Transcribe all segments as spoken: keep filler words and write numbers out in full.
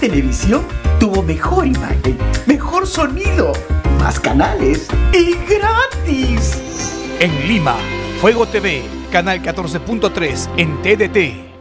televisión tuvo mejor imagen, mejor sonido, más canales y gratis. En Lima, Fuego T V, canal catorce punto tres en T D T.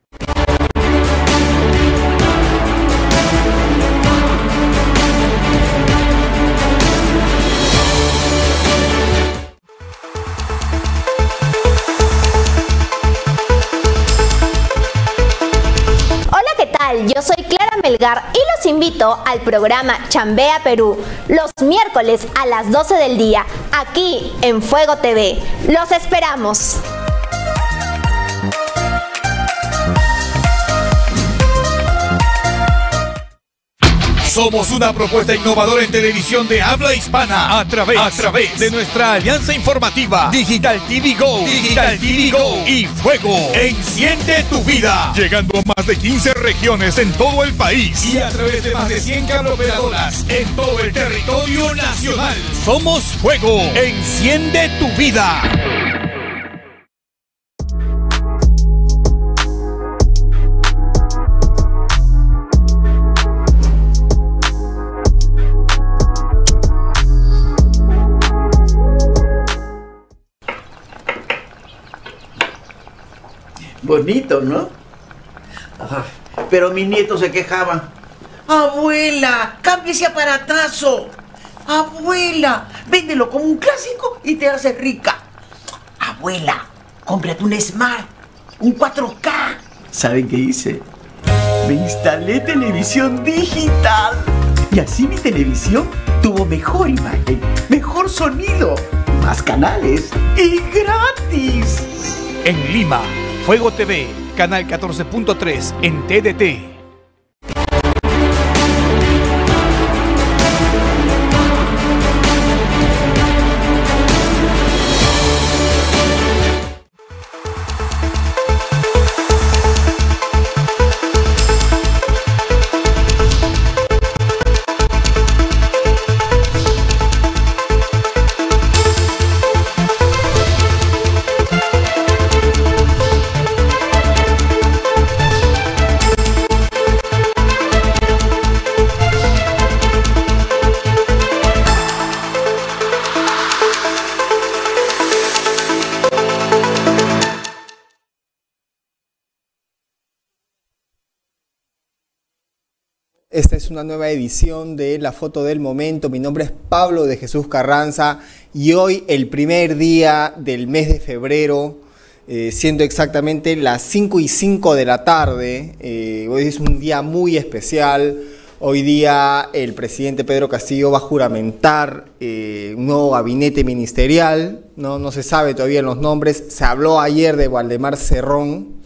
Yo soy Clara Melgar y los invito al programa Chambea Perú los miércoles a las doce del día aquí en Fuego T V. ¡Los esperamos! Somos una propuesta innovadora en televisión de habla hispana a través, a través de nuestra alianza informativa Digital T V Go, Digital T V Go y Fuego. Enciende tu vida. Llegando a más de quince regiones en todo el país y a través de más de cien cableoperadoras en todo el territorio nacional. Somos Fuego. Enciende tu vida. Bonito, ¿no? Ay, pero mi nieto se quejaba. Abuela, cambie ese aparatazo. Abuela, véndelo como un clásico y te hace rica. Abuela, cómprate un Smart, un cuatro K. ¿Saben qué hice? Me instalé televisión digital. Y así mi televisión tuvo mejor imagen, mejor sonido, más canales y gratis. En Lima, Fuego T V, canal catorce punto tres en T D T. Esta es una nueva edición de La Foto del Momento. Mi nombre es Pablo de Jesús Carranza y hoy, el primer día del mes de febrero, eh, siendo exactamente las cinco y cinco de la tarde, eh, hoy es un día muy especial. Hoy día el presidente Pedro Castillo va a juramentar eh, un nuevo gabinete ministerial, no, no se sabe todavía los nombres. Se habló ayer de Waldemar Cerrón.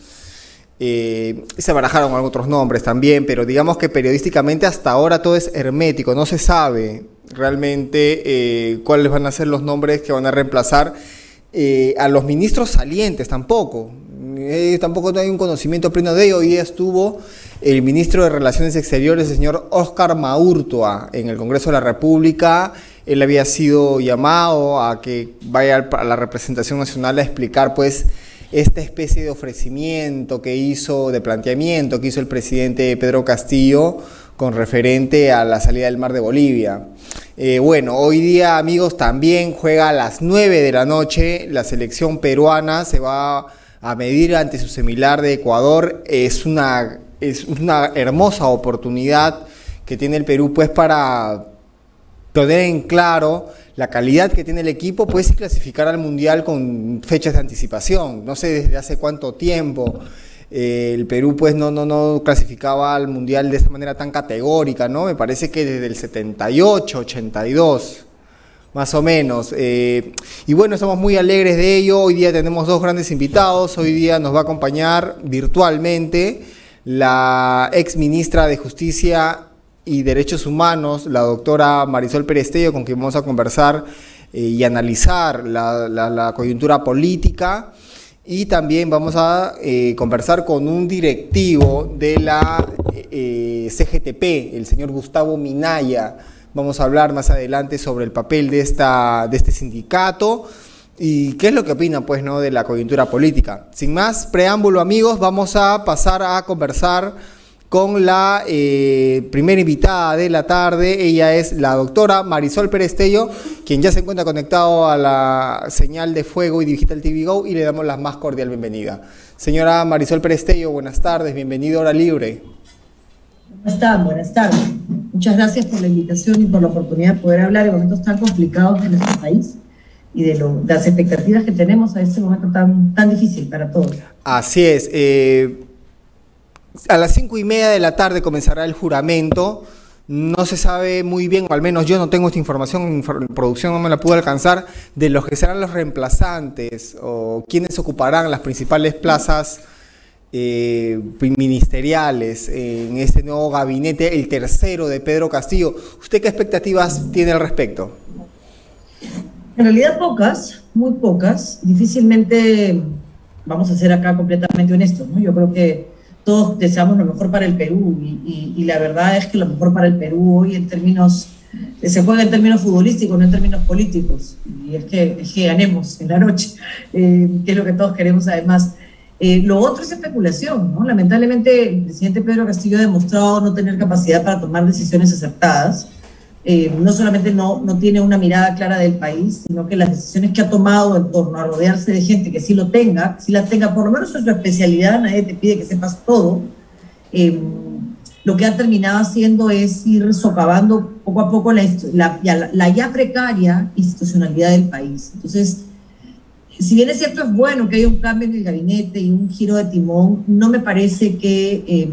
Eh, se barajaron otros nombres también, pero digamos que periodísticamente hasta ahora todo es hermético, no se sabe realmente eh, cuáles van a ser los nombres que van a reemplazar eh, a los ministros salientes tampoco. Eh, tampoco hay un conocimiento pleno de ello. Hoy día estuvo el ministro de Relaciones Exteriores, el señor Óscar Maurtua, en el Congreso de la República. Él había sido llamado a que vaya a la representación nacional a explicar pues esta especie de ofrecimiento que hizo, de planteamiento que hizo el presidente Pedro Castillo con referente a la salida del mar de Bolivia. Eh, bueno, hoy día, amigos, también juega a las nueve de la noche la selección peruana, se va a medir ante su similar de Ecuador. Es una, es una hermosa oportunidad que tiene el Perú pues para poner en claro la calidad que tiene el equipo, pues, y clasificar al Mundial con fechas de anticipación. No sé desde hace cuánto tiempo eh, el Perú pues no, no, no clasificaba al Mundial de esta manera tan categórica, ¿no? Me parece que desde el setenta y ocho, ochenta y dos, más o menos. Eh, y bueno, estamos muy alegres de ello. Hoy día tenemos dos grandes invitados. Hoy día nos va a acompañar virtualmente la ex ministra de Justicia y Derechos Humanos, la doctora Marisol Perestello, con quien vamos a conversar eh, y analizar la, la, la coyuntura política. Y también vamos a eh, conversar con un directivo de la eh, C G T P, el señor Gustavo Minaya. Vamos a hablar más adelante sobre el papel de, esta, de este sindicato y qué es lo que opina pues, ¿no?, de la coyuntura política. Sin más preámbulo, amigos, vamos a pasar a conversar con la eh, primera invitada de la tarde. Ella es la doctora Marisol Pérez Tello, quien ya se encuentra conectado a la señal de Fuego y Digital T V Go, y le damos la más cordial bienvenida. Señora Marisol Pérez Tello, buenas tardes, bienvenido a Hora Libre. ¿Cómo están? Buenas tardes. Muchas gracias por la invitación y por la oportunidad de poder hablar en momentos tan complicados de nuestro país y de, lo, de las expectativas que tenemos a este momento tan, tan difícil para todos. Así es. Eh, a las cinco y media de la tarde comenzará el juramento. No se sabe muy bien, o al menos yo no tengo esta información, la producción no me la pudo alcanzar, de los que serán los reemplazantes o quienes ocuparán las principales plazas eh, ministeriales en este nuevo gabinete, el tercero de Pedro Castillo. ¿Usted qué expectativas tiene al respecto? En realidad pocas, muy pocas. Difícilmente vamos a ser acá completamente honestos, ¿no? Yo creo que todos deseamos lo mejor para el Perú y, y, y la verdad es que lo mejor para el Perú hoy en términos, se juega en términos futbolísticos, no en términos políticos, y es que, es que ganemos en la noche, eh, que es lo que todos queremos además. Eh, lo otro es especulación, ¿no? Lamentablemente el presidente Pedro Castillo ha demostrado no tener capacidad para tomar decisiones acertadas. Eh, no solamente no, no tiene una mirada clara del país, sino que las decisiones que ha tomado en torno a rodearse de gente que sí lo tenga, que sí la tenga, por lo menos en su especialidad, nadie te pide que sepas todo, eh, lo que ha terminado haciendo es ir socavando poco a poco la, la, la, la ya precaria institucionalidad del país. Entonces, si bien es cierto, es bueno que haya un cambio en el gabinete y un giro de timón, no me parece que eh,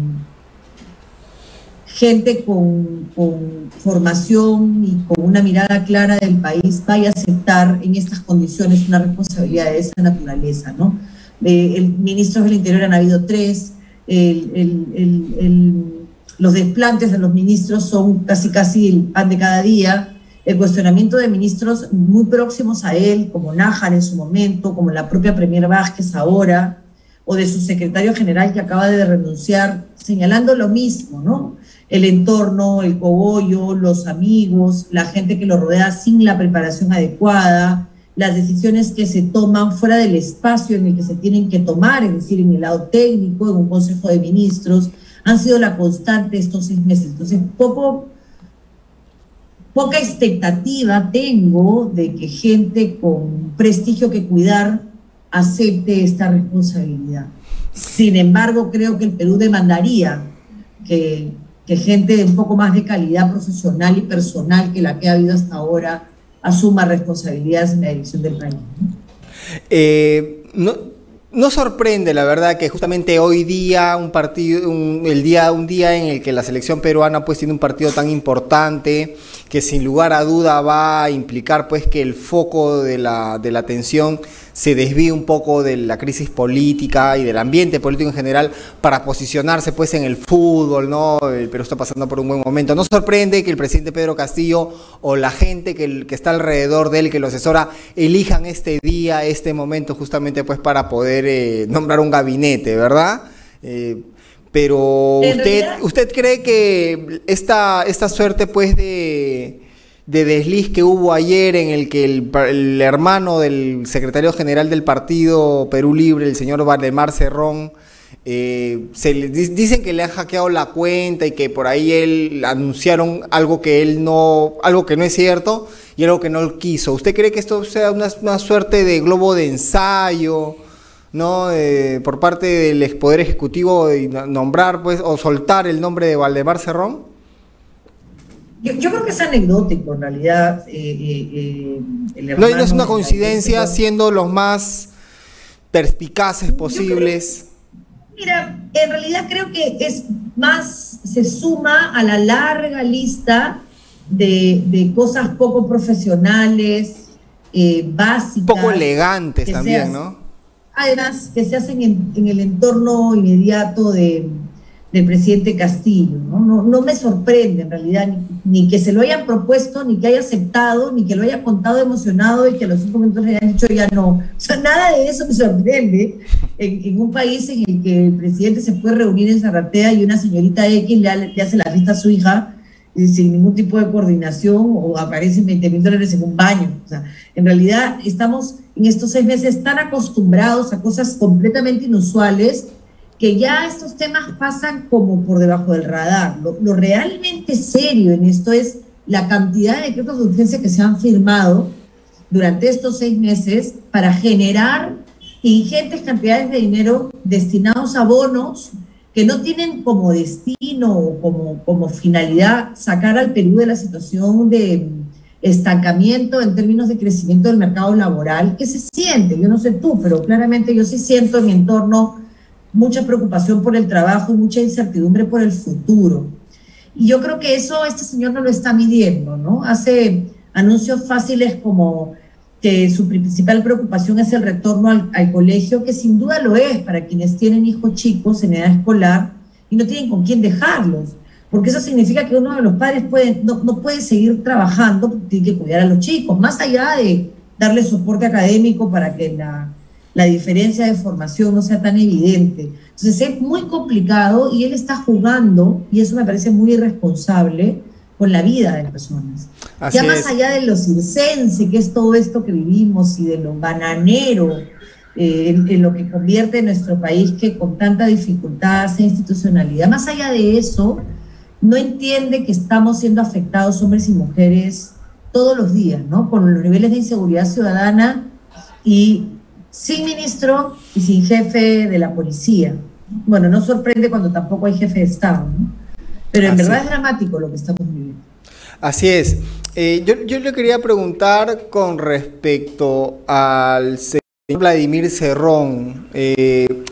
gente con, con formación y con una mirada clara del país vaya a aceptar en estas condiciones una responsabilidad de esa naturaleza, ¿no? Eh, el ministros del Interior han habido tres, el, el, el, el, los desplantes de los ministros son casi casi el pan de cada día, el cuestionamiento de ministros muy próximos a él, como Nájar en su momento, como la propia Premier Vázquez ahora, o de su secretario general que acaba de renunciar, señalando lo mismo, ¿no? El entorno, el cogollo, los amigos, la gente que lo rodea sin la preparación adecuada, las decisiones que se toman fuera del espacio en el que se tienen que tomar, es decir, en el lado técnico, en un consejo de ministros, han sido la constante estos seis meses. Entonces, poco, poca expectativa tengo de que gente con prestigio que cuidar acepte esta responsabilidad. Sin embargo, creo que el Perú demandaría que, que gente de un poco más de calidad profesional y personal que la que ha habido hasta ahora asuma responsabilidades en la dirección del país. Eh, no, no sorprende, la verdad, que justamente hoy día, un partido, un, el día, un día en el que la selección peruana pues tiene un partido tan importante, que sin lugar a duda va a implicar pues que el foco de la, de la atención se desvíe un poco de la crisis política y del ambiente político en general para posicionarse pues en el fútbol, ¿no? El Perú está pasando por un buen momento. No sorprende que el presidente Pedro Castillo o la gente que, que está alrededor de él, que lo asesora, elijan este día, este momento justamente pues para poder eh, nombrar un gabinete, ¿verdad? Eh, pero usted, ¿usted cree que esta, esta suerte pues de... de desliz que hubo ayer en el que el, el hermano del secretario general del partido Perú Libre, el señor Valdemar Cerrón, eh, se le, dicen que le han hackeado la cuenta y que por ahí él anunciaron algo que él no, algo que no es cierto y algo que no quiso? ¿Usted cree que esto sea una, una suerte de globo de ensayo, ¿no? Eh, por parte del ex Poder Ejecutivo de nombrar pues o soltar el nombre de Valdemar Cerrón? Yo, yo creo que es anecdótico, en realidad. Eh, eh, el no, no es una coincidencia, siendo los más perspicaces posibles. Creo, mira, en realidad creo que es más, se suma a la larga lista de, de cosas poco profesionales, eh, básicas. Poco elegantes también, hacen, ¿no? Además, que se hacen en, en el entorno inmediato de... del presidente Castillo, ¿no? No, no me sorprende en realidad ni, ni que se lo hayan propuesto, ni que haya aceptado, ni que lo haya contado emocionado y que a los cinco minutos le hayan dicho ya no. O sea, nada de eso me sorprende en, en un país en el que el presidente se puede reunir en Zarratea y una señorita X le, le hace la fiesta a su hija eh, sin ningún tipo de coordinación o aparecen veinte mil dólares en un baño. O sea, en realidad estamos en estos seis meses tan acostumbrados a cosas completamente inusuales que ya estos temas pasan como por debajo del radar. Lo, lo realmente serio en esto es la cantidad de decretos de urgencia que se han firmado durante estos seis meses para generar ingentes cantidades de dinero destinados a bonos que no tienen como destino o como, como finalidad sacar al Perú de la situación de estancamiento en términos de crecimiento del mercado laboral, que se siente, yo no sé tú, pero claramente yo sí siento en mi entorno mucha preocupación por el trabajo y mucha incertidumbre por el futuro. Y yo creo que eso este señor no lo está midiendo, ¿no? Hace anuncios fáciles como que su principal preocupación es el retorno al, al colegio, que sin duda lo es para quienes tienen hijos chicos en edad escolar y no tienen con quién dejarlos, porque eso significa que uno de los padres puede, no, no puede seguir trabajando porque tiene que cuidar a los chicos, más allá de darle soporte académico para que la, la diferencia de formación no sea tan evidente. Entonces es muy complicado y él está jugando, y eso me parece muy irresponsable, con la vida de personas. Así ya más es. Allá de lo circense, que es todo esto que vivimos, y de lo bananero, eh, en, en lo que convierte nuestro país que con tanta dificultad e institucionalidad, más allá de eso, no entiende que estamos siendo afectados hombres y mujeres todos los días, ¿no? Con los niveles de inseguridad ciudadana y sin ministro y sin jefe de la policía. Bueno, no sorprende cuando tampoco hay jefe de Estado, ¿no? Pero en Así verdad es dramático lo que estamos viviendo. Así es. Eh, yo, yo le quería preguntar con respecto al señor Vladimir Cerrón. Eh,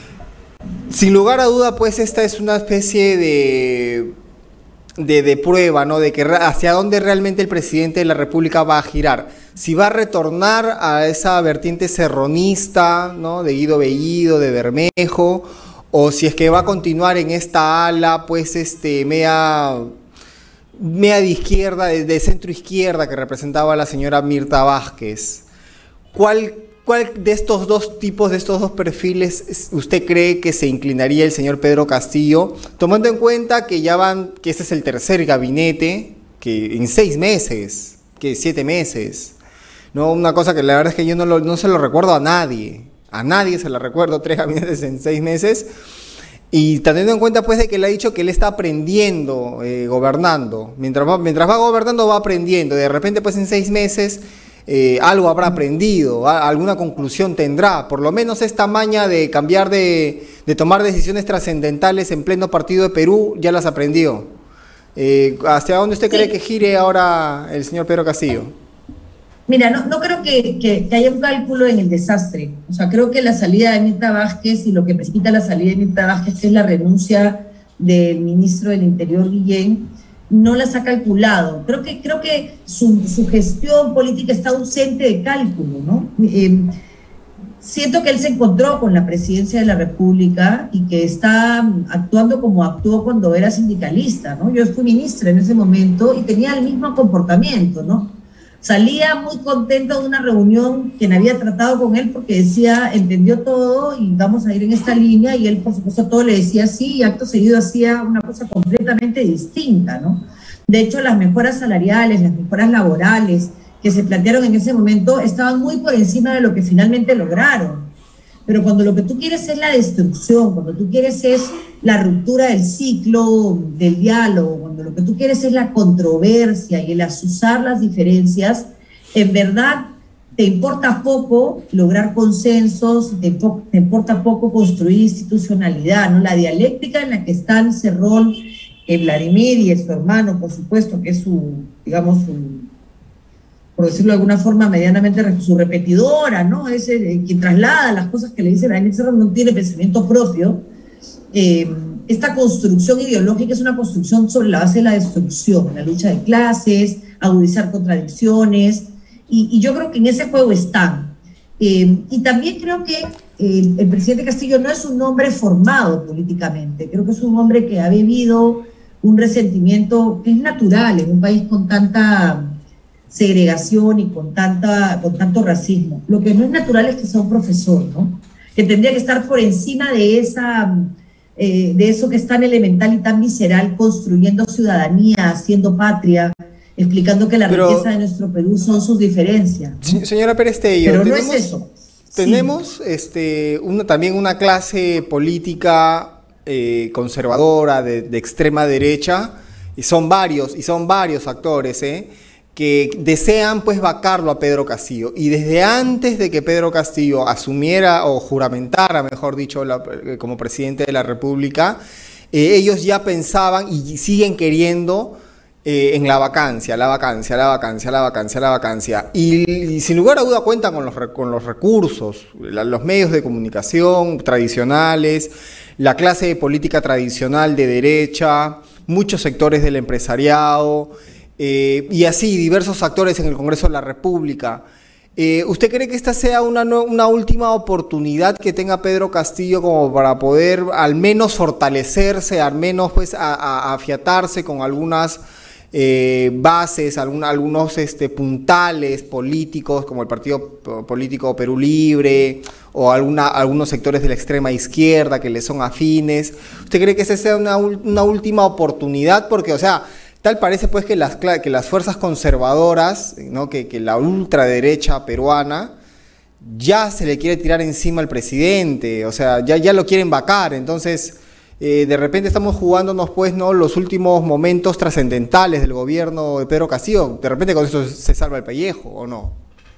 sin lugar a duda, pues esta es una especie de, de, de prueba, ¿no? De que hacia dónde realmente el presidente de la República va a girar. Si va a retornar a esa vertiente cerronista, ¿no? De Guido Bellido, de Bermejo, o si es que va a continuar en esta ala, pues, este, media, media de izquierda, de, de centro izquierda que representaba la señora Mirta Vázquez. ¿Cuál, cuál de estos dos tipos, de estos dos perfiles, usted cree que se inclinaría el señor Pedro Castillo, tomando en cuenta que ya van, que este es el tercer gabinete, que en seis meses, que siete meses, ¿no? Una cosa que la verdad es que yo no, lo, no se lo recuerdo a nadie. A nadie se la recuerdo, tres gabinetes en seis meses, y teniendo en cuenta pues de que le ha dicho que él está aprendiendo, eh, gobernando, mientras va, mientras va gobernando va aprendiendo, de repente pues en seis meses eh, algo habrá aprendido, a, alguna conclusión tendrá, por lo menos esta maña de cambiar de, de tomar decisiones trascendentales en pleno partido de Perú, ya las aprendió. Eh, ¿Hacia dónde usted cree que gire ahora el señor Pedro Castillo? Mira, no, no creo que, que, que haya un cálculo en el desastre. O sea, creo que la salida de Mirta Vázquez y lo que precipita la salida de Mirta Vázquez es la renuncia del ministro del Interior, Guillén, no las ha calculado. Creo que, creo que su, su gestión política está ausente de cálculo, ¿no? Eh, siento que él se encontró con la presidencia de la República y que está actuando como actuó cuando era sindicalista, ¿no? Yo fui ministra en ese momento y tenía el mismo comportamiento, ¿no? Salía muy contento de una reunión que me había tratado con él porque decía, entendió todo y vamos a ir en esta línea, y él por supuesto todo le decía sí, y acto seguido hacía una cosa completamente distinta, ¿no? De hecho, las mejoras salariales, las mejoras laborales que se plantearon en ese momento estaban muy por encima de lo que finalmente lograron. Pero cuando lo que tú quieres es la destrucción, cuando tú quieres es la ruptura del ciclo del diálogo, cuando lo que tú quieres es la controversia y el azuzar las diferencias, en verdad te importa poco lograr consensos, te, te importa poco construir institucionalidad, ¿no? La dialéctica en la que están Cerrón, eh, Vladimir y su hermano, por supuesto, que es su, digamos, su, por decirlo de alguna forma, medianamente su repetidora, ¿no? Es el, quien traslada las cosas que le dice Vladimir Cerrón, no tiene pensamiento propio. Eh, esta construcción ideológica es una construcción sobre la base de la destrucción, la lucha de clases, agudizar contradicciones, y, y yo creo que en ese juego están. Eh, y también creo que eh, el presidente Castillo no es un hombre formado políticamente, creo que es un hombre que ha vivido un resentimiento que es natural en un país con tanta segregación y con, tanta, con tanto racismo. Lo que no es natural es que sea un profesor, ¿no? Que tendría que estar por encima de, esa, eh, de eso que es tan elemental y tan visceral, construyendo ciudadanía, haciendo patria, explicando que la Pero, riqueza de nuestro Perú son sus diferencias, ¿no? Señora Perestello, Pero tenemos, no es eso. tenemos sí. este, una, también una clase política eh, conservadora, de, de extrema derecha, y son varios, y son varios actores, ¿eh? que desean pues vacarlo a Pedro Castillo, y desde antes de que Pedro Castillo asumiera o juramentara, mejor dicho, la, como presidente de la República, eh, ellos ya pensaban y siguen queriendo eh, en la vacancia, la vacancia, la vacancia, la vacancia, la vacancia, y, y sin lugar a duda cuentan con los, con los recursos, la, los medios de comunicación tradicionales, la clase de política tradicional de derecha, muchos sectores del empresariado, Eh, y así diversos actores en el Congreso de la República. Eh, ¿Usted cree que esta sea una, una última oportunidad que tenga Pedro Castillo como para poder al menos fortalecerse, al menos pues a, a, a afiatarse con algunas eh, bases, alguna, algunos este, puntales políticos como el partido político Perú Libre o alguna, algunos sectores de la extrema izquierda que le son afines? ¿Usted cree que esa sea una, una última oportunidad? Porque, o sea, tal parece pues que las, que las fuerzas conservadoras, ¿no? que, que la ultraderecha peruana, ya se le quiere tirar encima al presidente, o sea, ya, ya lo quieren vacar. Entonces, eh, de repente estamos jugándonos pues no los últimos momentos trascendentales del gobierno de Pedro Castillo. De repente con eso se salva el pellejo, ¿o no?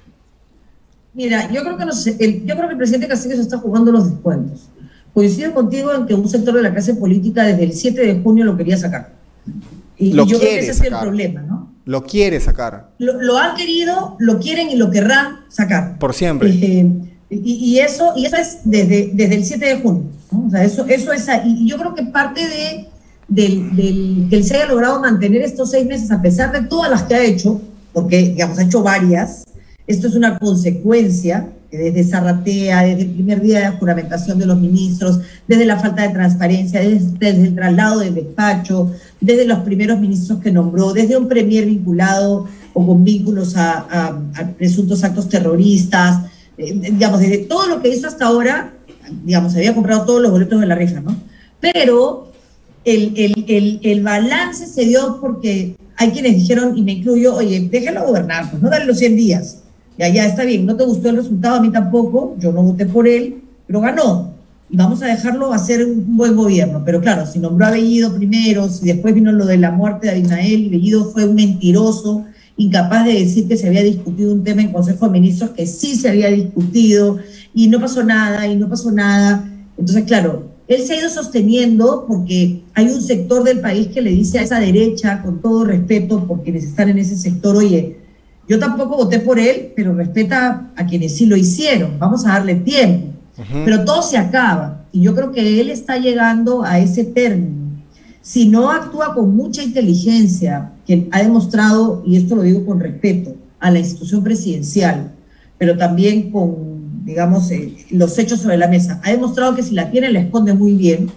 Mira, yo creo que, no sé, el, yo creo que el presidente Castillo se está jugando los descuentos. Coincido contigo en que un sector de la clase política desde el siete de junio lo quería sacar. Y, lo y yo creo que ese sacar. es el problema, ¿no? Lo quiere sacar. Lo, lo han querido, lo quieren y lo querrán sacar. Por siempre. Eh, y, y, eso, y eso es desde, desde el siete de junio, ¿no? O sea, eso, eso es, y yo creo que parte de, del, del que él se haya logrado mantener estos seis meses, a pesar de todas las que ha hecho, porque, digamos, ha hecho varias, esto es una consecuencia desde Zarratea, desde el primer día de juramentación de los ministros, desde la falta de transparencia, desde, desde el traslado del despacho, desde los primeros ministros que nombró, desde un premier vinculado o con vínculos a, a, a presuntos actos terroristas, eh, digamos, desde todo lo que hizo hasta ahora, digamos, había comprado todos los boletos de la rifa, ¿no? Pero el, el, el, el balance se dio porque hay quienes dijeron, y me incluyo, oye, déjalo gobernar, pues no dale los cien días. Ya, ya está bien, no te gustó el resultado, a mí tampoco, yo no voté por él, pero ganó. Y vamos a dejarlo hacer un buen gobierno. Pero claro, si nombró a Bellido primero, si después vino lo de la muerte de Abimael, y Bellido fue un mentiroso, incapaz de decir que se había discutido un tema en Consejo de Ministros, que sí se había discutido, y no pasó nada, y no pasó nada. Entonces, claro, él se ha ido sosteniendo porque hay un sector del país que le dice a esa derecha, con todo respeto, por quienes están en ese sector, oye, yo tampoco voté por él, pero respeta a quienes sí lo hicieron, vamos a darle tiempo. Uh-huh. Pero todo se acaba, y yo creo que él está llegando a ese término. Si no actúa con mucha inteligencia, que ha demostrado, y esto lo digo con respeto, a la institución presidencial, pero también con, digamos, eh, los hechos sobre la mesa, ha demostrado que si la tiene, la esconde muy bien.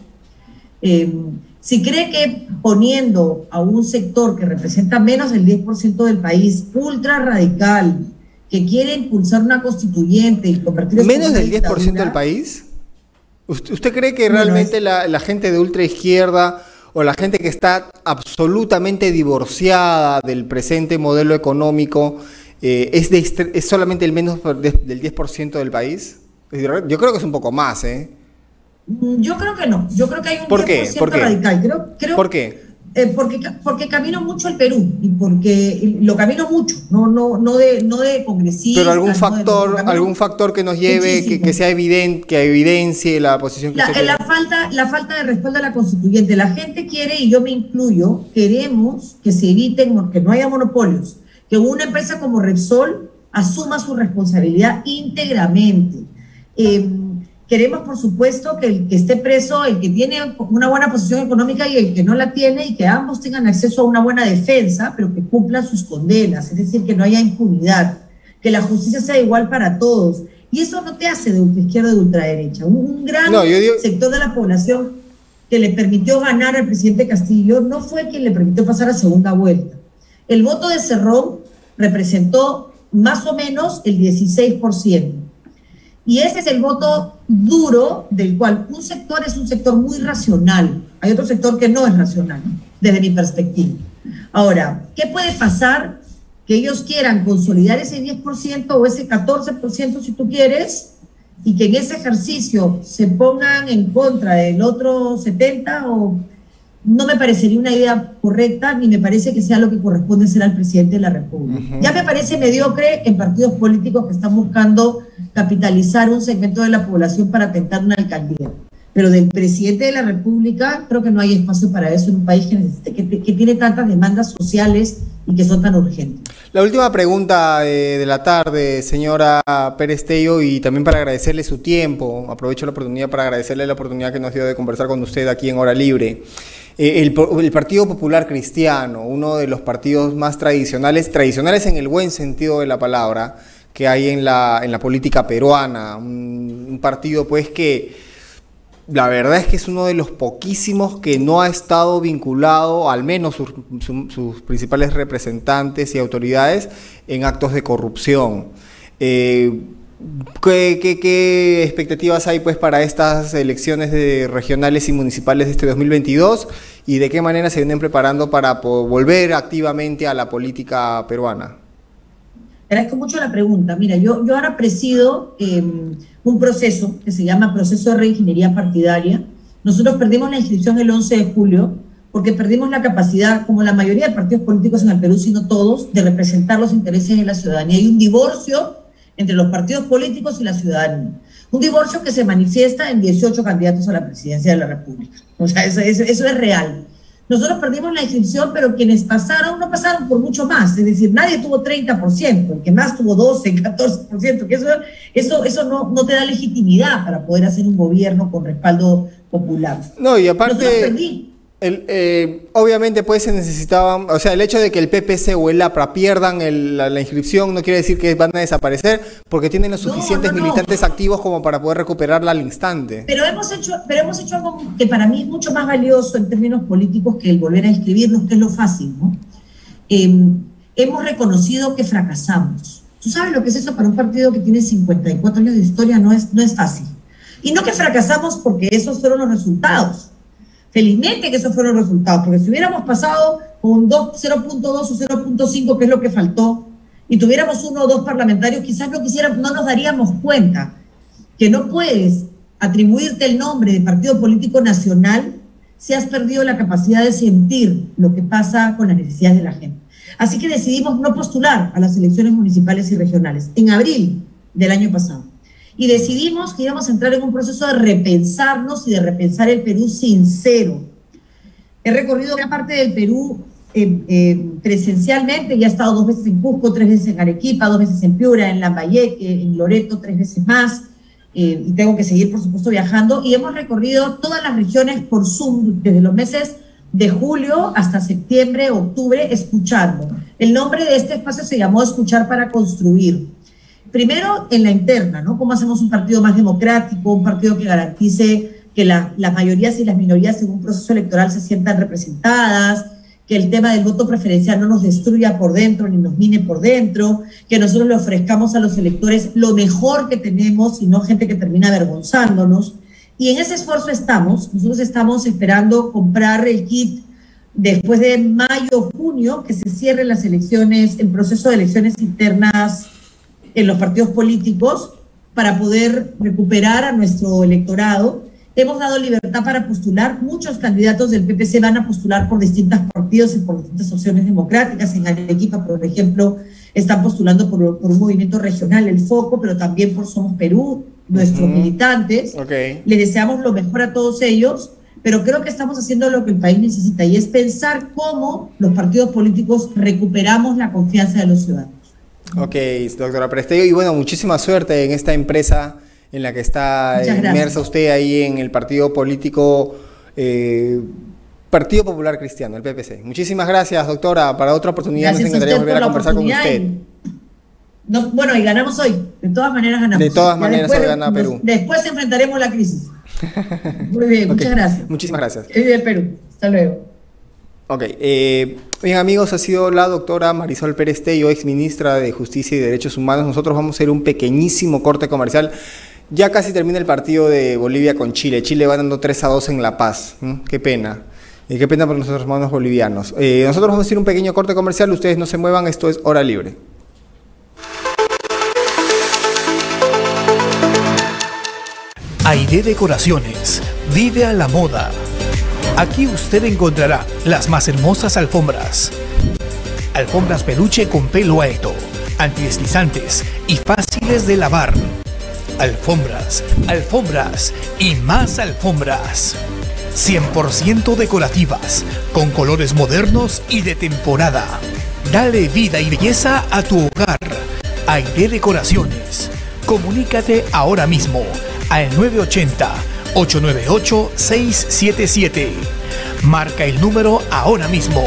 Eh, Si cree que poniendo a un sector que representa menos del diez por ciento del país, ultra radical, que quiere impulsar una constituyente y convertirse ¿Menos en del diez por ciento del país? ¿Usted, usted cree que realmente es... la, la gente de ultra izquierda o la gente que está absolutamente divorciada del presente modelo económico eh, es, de, es solamente el menos de, del diez por ciento del país? Yo creo que es un poco más, ¿eh? Yo creo que no, yo creo que hay un ¿Por qué? diez por ciento ¿Por qué? radical. Creo, creo, ¿Por qué? Eh, porque, porque camino mucho el Perú, y porque lo camino mucho, no, no, no, de, no de congresista. Pero algún factor, no de, algún factor que nos lleve, que, que sea evidente, que evidencie la posición que la, usted la falta, la falta de respaldo a la constituyente. La gente quiere, y yo me incluyo, queremos que se eviten, que no haya monopolios, que una empresa como Repsol asuma su responsabilidad íntegramente. Eh, Queremos, por supuesto, que el que esté preso, el que tiene una buena posición económica y el que no la tiene, y que ambos tengan acceso a una buena defensa, pero que cumplan sus condenas, es decir, que no haya impunidad, que la justicia sea igual para todos. Y eso no te hace de ultraizquierda o de ultraderecha. Un, un gran no, digo... sector de la población que le permitió ganar al presidente Castillo no fue quien le permitió pasar a segunda vuelta. El voto de Cerrón representó más o menos el dieciséis por ciento. Y ese es el voto duro, del cual un sector es un sector muy racional. Hay otro sector que no es racional, desde mi perspectiva. Ahora, ¿qué puede pasar? Que ellos quieran consolidar ese diez por ciento o ese catorce por ciento, si tú quieres, y que en ese ejercicio se pongan en contra del otro setenta, o no me parecería una idea correcta, ni me parece que sea lo que corresponde ser al presidente de la República. Uh-huh. Ya me parece mediocre en partidos políticos que están buscando capitalizar un segmento de la población para atentar una alcaldía. Pero del presidente de la República creo que no hay espacio para eso en un país que, necesite, que, que tiene tantas demandas sociales y que son tan urgentes. La última pregunta eh, de la tarde, señora Pérez Tello, y también para agradecerle su tiempo. Aprovecho la oportunidad para agradecerle la oportunidad que nos dio de conversar con usted aquí en Hora Libre. Eh, el, el Partido Popular Cristiano, uno de los partidos más tradicionales, tradicionales en el buen sentido de la palabra, que hay en la, en la política peruana. Un, un partido pues que la verdad es que es uno de los poquísimos que no ha estado vinculado, al menos sus, su, sus principales representantes y autoridades, en actos de corrupción. Eh, ¿qué, qué, ¿Qué expectativas hay pues para estas elecciones de regionales y municipales de este dos mil veintidós? ¿Y de qué manera se vienen preparando para volver activamente a la política peruana? Agradezco mucho la pregunta. Mira, yo, yo ahora presido eh, un proceso que se llama proceso de reingeniería partidaria. Nosotros perdimos la inscripción el once de julio porque perdimos la capacidad, como la mayoría de partidos políticos en el Perú, sino todos, de representar los intereses de la ciudadanía. Hay un divorcio entre los partidos políticos y la ciudadanía. Un divorcio que se manifiesta en dieciocho candidatos a la presidencia de la República. O sea, eso, eso, eso es real. Nosotros perdimos la inscripción, pero quienes pasaron, no pasaron por mucho más. Es decir, nadie tuvo treinta por ciento, el que más tuvo doce, catorce por ciento, que eso, eso, eso no, no te da legitimidad para poder hacer un gobierno con respaldo popular. No, y aparte, el, eh, obviamente pues se necesitaban, o sea, el hecho de que el P P C o el APRA pierdan el, la, la inscripción no quiere decir que van a desaparecer, porque tienen los suficientes no, no, no. militantes activos como para poder recuperarla al instante. Pero hemos hecho, pero hemos hecho algo que para mí es mucho más valioso en términos políticos que el volver a inscribirnos, que es lo fácil, ¿no? Eh, hemos reconocido que fracasamos. ¿Tú sabes lo que es eso para un partido que tiene cincuenta y cuatro años de historia? No es, no es fácil. Y no que fracasamos porque esos fueron los resultados. Felizmente que esos fueron los resultados, porque si hubiéramos pasado con cero punto dos o cero punto cinco, que es lo que faltó, y tuviéramos uno o dos parlamentarios, quizás no quisiéramos, no nos daríamos cuenta que no puedes atribuirte el nombre de partido político nacional si has perdido la capacidad de sentir lo que pasa con las necesidades de la gente. Así que decidimos no postular a las elecciones municipales y regionales en abril del año pasado. Y decidimos que íbamos a entrar en un proceso de repensarnos y de repensar el Perú sincero. He recorrido gran parte del Perú eh, eh, presencialmente, y he estado dos veces en Cusco, tres veces en Arequipa, dos veces en Piura, en Lambayeque, en Loreto, tres veces más, eh, y tengo que seguir, por supuesto, viajando. Y hemos recorrido todas las regiones por Zoom, desde los meses de julio hasta septiembre, octubre, escuchando. El nombre de este espacio se llamó Escuchar para Construir. Primero, en la interna, ¿no? ¿Cómo hacemos un partido más democrático, un partido que garantice que la, las mayorías y las minorías en un proceso electoral se sientan representadas, que el tema del voto preferencial no nos destruya por dentro ni nos mine por dentro, que nosotros le ofrezcamos a los electores lo mejor que tenemos y no gente que termina avergonzándonos? Y en ese esfuerzo estamos. Nosotros estamos esperando comprar el kit después de mayo, junio, que se cierren las elecciones, el proceso de elecciones internas en los partidos políticos, para poder recuperar a nuestro electorado. Hemos dado libertad para postular. Muchos candidatos del P P C van a postular por distintos partidos y por distintas opciones democráticas. En Arequipa, por ejemplo, están postulando por, por un movimiento regional, el Foco, pero también por Somos Perú, nuestros uh-huh. militantes. Okay. Les deseamos lo mejor a todos ellos, pero creo que estamos haciendo lo que el país necesita, y es pensar cómo los partidos políticos recuperamos la confianza de los ciudadanos. Ok, doctora Pérez Tello, y bueno, muchísima suerte en esta empresa en la que está inmersa usted ahí en el partido político, eh, Partido Popular Cristiano, el P P C. Muchísimas gracias, doctora. Para otra oportunidad gracias nos encantaría volver a conversar con usted. Y, no, bueno, y ganamos hoy. De todas maneras ganamos. De todas maneras después, gana Perú. Nos, después enfrentaremos la crisis. Muy bien, okay. Muchas gracias. Muchísimas gracias. Es de Perú. Hasta luego. Ok, eh, bien amigos, ha sido la doctora Marisol Pérez Tello, ex ministra de Justicia y Derechos Humanos. Nosotros vamos a hacer un pequeñísimo corte comercial. Ya casi termina el partido de Bolivia con Chile. Chile va dando tres a dos en La Paz. ¿Mm? Qué pena. Eh, qué pena por nuestros hermanos bolivianos. Eh, nosotros vamos a hacer un pequeño corte comercial. Ustedes no se muevan, esto es Hora Libre. Aide Decoraciones, vive a la moda. Aquí usted encontrará las más hermosas alfombras. Alfombras peluche con pelo alto, antideslizantes y fáciles de lavar. Alfombras, alfombras y más alfombras. cien por ciento decorativas, con colores modernos y de temporada. Dale vida y belleza a tu hogar. Aide Decoraciones. Comunícate ahora mismo al nueve ochenta, ocho nueve ocho, seis siete siete. Marca el número ahora mismo.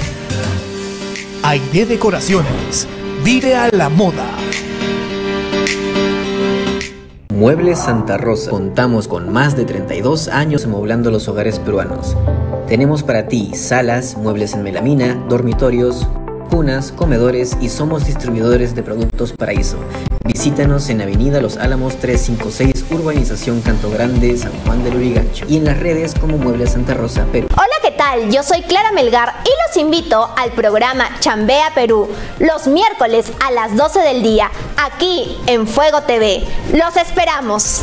Aide Decoraciones. Vive a la moda. Muebles Santa Rosa. Contamos con más de treinta y dos años amoblando los hogares peruanos. Tenemos para ti salas, muebles en melamina, dormitorios, cunas, comedores y somos distribuidores de productos Paraíso. Visítanos en Avenida Los Álamos trescientos cincuenta y seis, Urbanización Canto Grande, San Juan del Lurigancho. Y en las redes como Muebles Santa Rosa, Perú. Hola, ¿qué tal? Yo soy Clara Melgar y los invito al programa Chambea Perú, los miércoles a las doce del día, aquí en Fuego T V. ¡Los esperamos!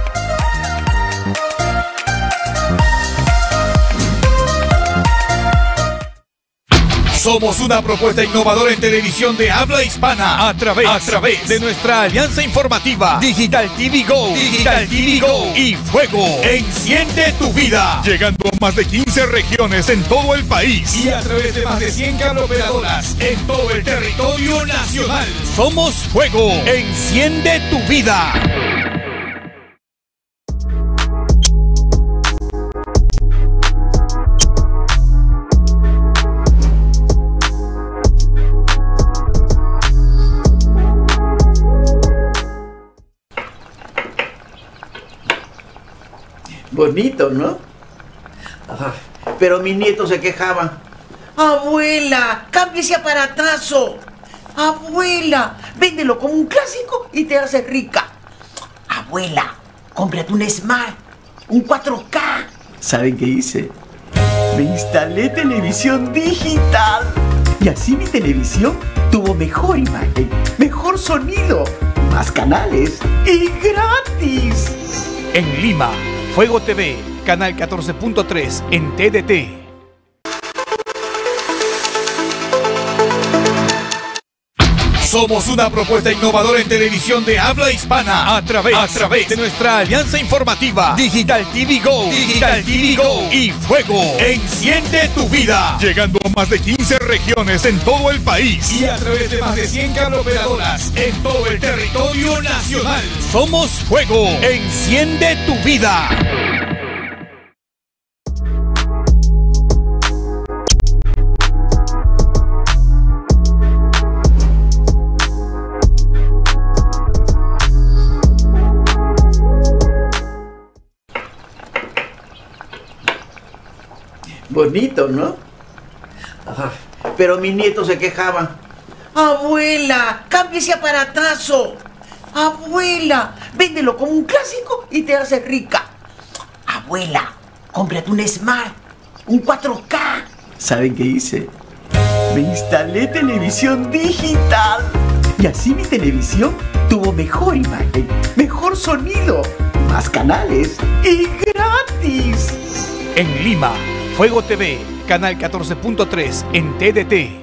Somos una propuesta innovadora en televisión de habla hispana a través, a través de nuestra alianza informativa Digital T V Go, Digital T V Go y Fuego. Enciende tu vida. Llegando a más de quince regiones en todo el país y a través de más de cien cableoperadoras en todo el territorio nacional. Somos Fuego. Enciende tu vida. Bonito, ¿no? Ajá. Pero mis nietos se quejaban. Abuela, cambia ese aparatazo. Abuela, véndelo como un clásico y te haces rica. Abuela, cómprate un Smart, un cuatro K. ¿Saben qué hice? Me instalé televisión digital. Y así mi televisión tuvo mejor imagen, mejor sonido, más canales y gratis. En Lima, Fuego T V, canal catorce punto tres en T D T. Somos una propuesta innovadora en televisión de habla hispana a través, a través de nuestra alianza informativa Digital T V Go, Digital T V Go y Fuego. Enciende tu vida. Llegando a más de quince regiones en todo el país y a través de más de cien cableoperadoras en todo el territorio nacional. Somos Fuego. Enciende tu vida. Bonito, ¿no? Ajá. Pero mis nietos se quejaban. Abuela, cambia ese aparatazo. Abuela, véndelo como un clásico y te haces rica. Abuela, cómprate un Smart, un cuatro K. ¿Saben qué hice? Me instalé televisión digital. Y así mi televisión tuvo mejor imagen, mejor sonido, más canales y gratis. En Lima, Fuego T V, canal catorce punto tres en T D T.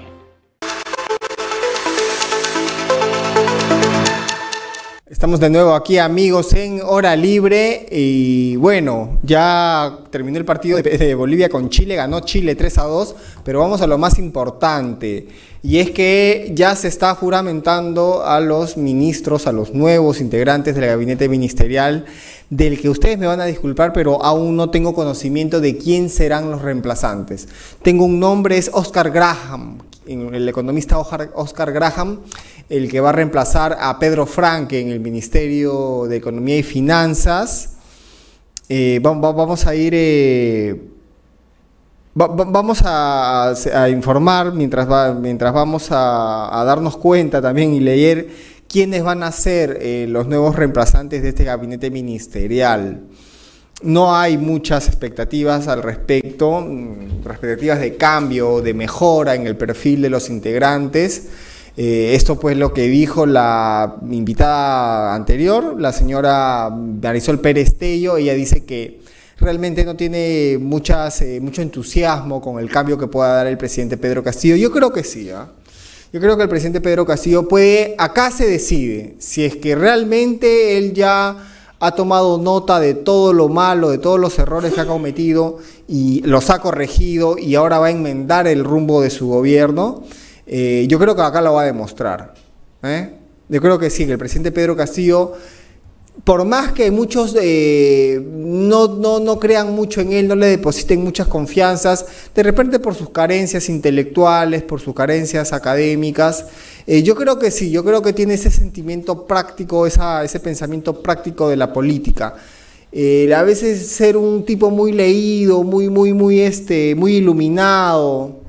Estamos de nuevo aquí, amigos, en Hora Libre. Y bueno, ya terminó el partido de, de Bolivia con Chile, ganó Chile tres a dos, pero vamos a lo más importante, y es que ya se está juramentando a los ministros, a los nuevos integrantes del gabinete ministerial, del que ustedes me van a disculpar, pero aún no tengo conocimiento de quién serán los reemplazantes. Tengo un nombre, es Oscar Graham, el economista Oscar Graham, el que va a reemplazar a Pedro Franque en el Ministerio de Economía y Finanzas. Eh, vamos a ir... Eh, Vamos a, a informar mientras, va, mientras vamos a, a darnos cuenta también y leer quiénes van a ser eh, los nuevos reemplazantes de este gabinete ministerial. No hay muchas expectativas al respecto, expectativas de cambio, de mejora en el perfil de los integrantes. Eh, esto pues lo que dijo la invitada anterior, la señora Marisol Pérez Tello. Ella dice que realmente no tiene muchas, eh, mucho entusiasmo con el cambio que pueda dar el presidente Pedro Castillo. Yo creo que sí, ¿eh? Yo creo que el presidente Pedro Castillo puede, acá se decide, si es que realmente él ya ha tomado nota de todo lo malo, de todos los errores que ha cometido y los ha corregido y ahora va a enmendar el rumbo de su gobierno. Eh, yo creo que acá lo va a demostrar, ¿eh? Yo creo que sí, que el presidente Pedro Castillo, por más que muchos eh, no, no, no crean mucho en él, no le depositen muchas confianzas, de repente por sus carencias intelectuales, por sus carencias académicas, eh, yo creo que sí, yo creo que tiene ese sentimiento práctico, esa, ese pensamiento práctico de la política. Eh, a veces ser un tipo muy leído, muy, muy, muy, este, muy iluminado,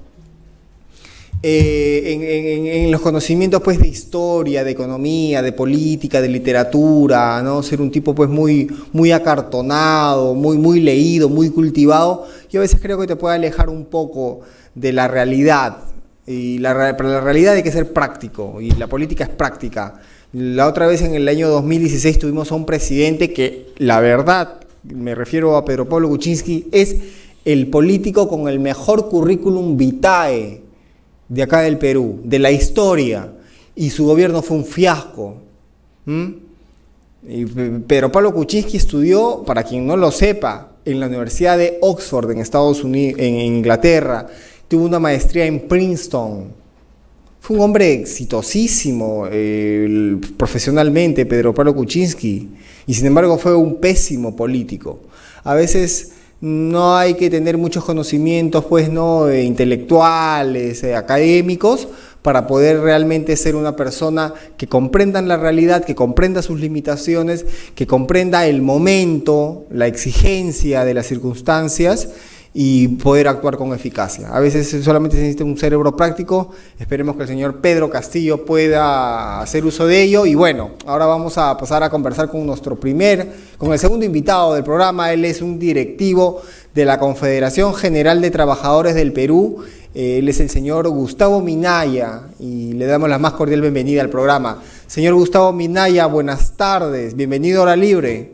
Eh, en, en, en los conocimientos pues de historia, de economía, de política, de literatura, ¿no? Ser un tipo pues muy, muy acartonado, muy, muy leído, muy cultivado, yo a veces creo que te puede alejar un poco de la realidad, y la, pero la realidad hay que ser práctico, y la política es práctica. La otra vez en el año dos mil dieciséis tuvimos a un presidente que, la verdad, me refiero a Pedro Pablo Kuczynski, es el político con el mejor currículum vitae de acá del Perú, de la historia, y su gobierno fue un fiasco. ¿Mm? Y Pedro Pablo Kuczynski estudió, para quien no lo sepa, en la Universidad de Oxford, en Estados Unidos, en Inglaterra, tuvo una maestría en Princeton. Fue un hombre exitosísimo eh, profesionalmente, Pedro Pablo Kuczynski, y sin embargo fue un pésimo político. A veces no hay que tener muchos conocimientos, pues, no, eh, intelectuales, eh, académicos, para poder realmente ser una persona que comprenda la realidad, que comprenda sus limitaciones, que comprenda el momento, la exigencia de las circunstancias y poder actuar con eficacia. A veces solamente se necesita un cerebro práctico. Esperemos que el señor Pedro Castillo pueda hacer uso de ello. Y bueno, ahora vamos a pasar a conversar con nuestro primer, con el segundo invitado del programa. Él es un directivo de la Confederación General de Trabajadores del Perú. Él es el señor Gustavo Minaya y le damos la más cordial bienvenida al programa. Señor Gustavo Minaya, buenas tardes, bienvenido a Hora Libre.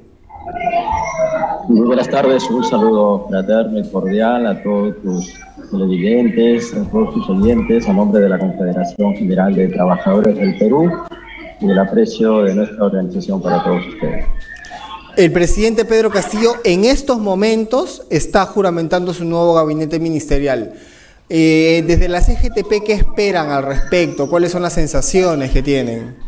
Muy buenas tardes, un saludo fraterno y cordial a todos tus televidentes, a todos tus oyentes, a nombre de la Confederación General de Trabajadores del Perú y el aprecio de nuestra organización para todos ustedes. El presidente Pedro Castillo en estos momentos está juramentando su nuevo gabinete ministerial. Eh, desde la C G T P, ¿qué esperan al respecto? ¿Cuáles son las sensaciones que tienen?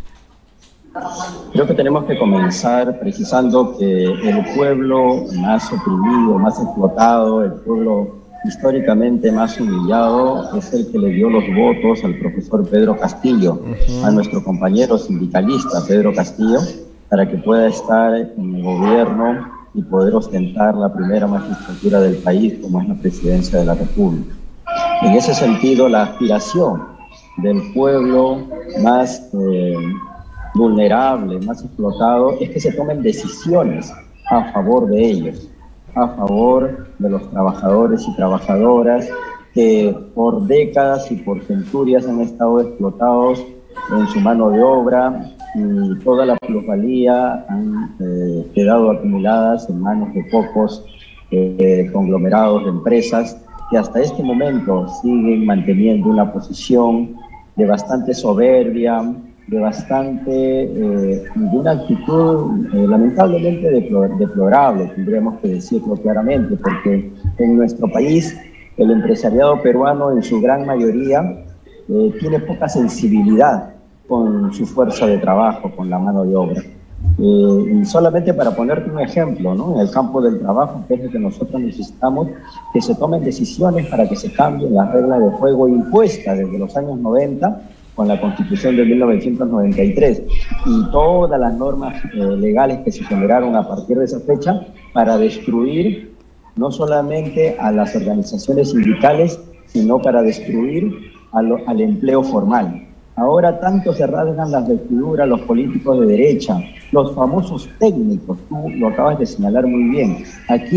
Creo que tenemos que comenzar precisando que el pueblo más oprimido, más explotado, el pueblo históricamente más humillado, es el que le dio los votos al profesor Pedro Castillo, uh-huh. a nuestro compañero sindicalista Pedro Castillo, para que pueda estar en el gobierno y poder ostentar la primera magistratura del país, como es la presidencia de la República. En ese sentido, la aspiración del pueblo más eh, vulnerable, más explotado, es que se tomen decisiones a favor de ellos, a favor de los trabajadores y trabajadoras que por décadas y por centurias han estado explotados en su mano de obra y toda la plusvalía han eh, quedado acumuladas en manos de pocos eh, conglomerados de empresas que hasta este momento siguen manteniendo una posición de bastante soberbia, de bastante, eh, de una actitud eh, lamentablemente deplor deplorable, tendríamos que decirlo claramente, porque en nuestro país el empresariado peruano en su gran mayoría eh, tiene poca sensibilidad con su fuerza de trabajo, con la mano de obra. Eh, y solamente para ponerte un ejemplo, ¿no? En el campo del trabajo, que es lo que nosotros necesitamos, que se tomen decisiones para que se cambien las reglas de juego impuestas desde los años noventa, con la Constitución de mil novecientos noventa y tres, y todas las normas eh, legales que se generaron a partir de esa fecha para destruir no solamente a las organizaciones sindicales, sino para destruir a lo, al empleo formal. Ahora tanto se rasgan las vestiduras los políticos de derecha, los famosos técnicos, tú lo acabas de señalar muy bien. Aquí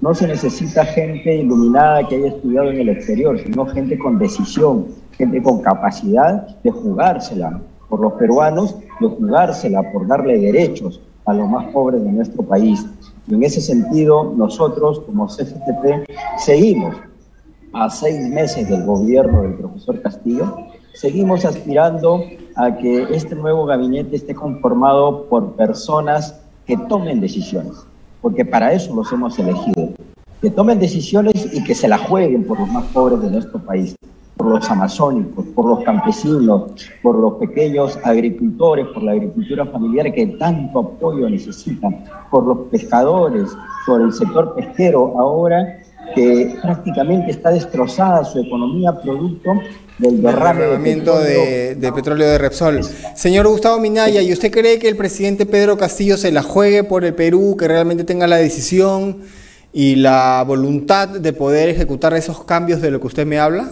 no se necesita gente iluminada que haya estudiado en el exterior, sino gente con decisión, gente con capacidad de jugársela por los peruanos, de jugársela por darle derechos a los más pobres de nuestro país. Y en ese sentido, nosotros como C G T P seguimos a seis meses del gobierno del profesor Castillo, seguimos aspirando a que este nuevo gabinete esté conformado por personas que tomen decisiones, porque para eso los hemos elegido, que tomen decisiones y que se la jueguen por los más pobres de nuestro país, por los amazónicos, por los campesinos, por los pequeños agricultores, por la agricultura familiar que tanto apoyo necesitan, por los pescadores, por el sector pesquero ahora que prácticamente está destrozada su economía producto del derrame de petróleo. De, de petróleo de Repsol. Señor Gustavo Minaya, ¿y usted cree que el presidente Pedro Castillo se la juegue por el Perú, que realmente tenga la decisión y la voluntad de poder ejecutar esos cambios de lo que usted me habla?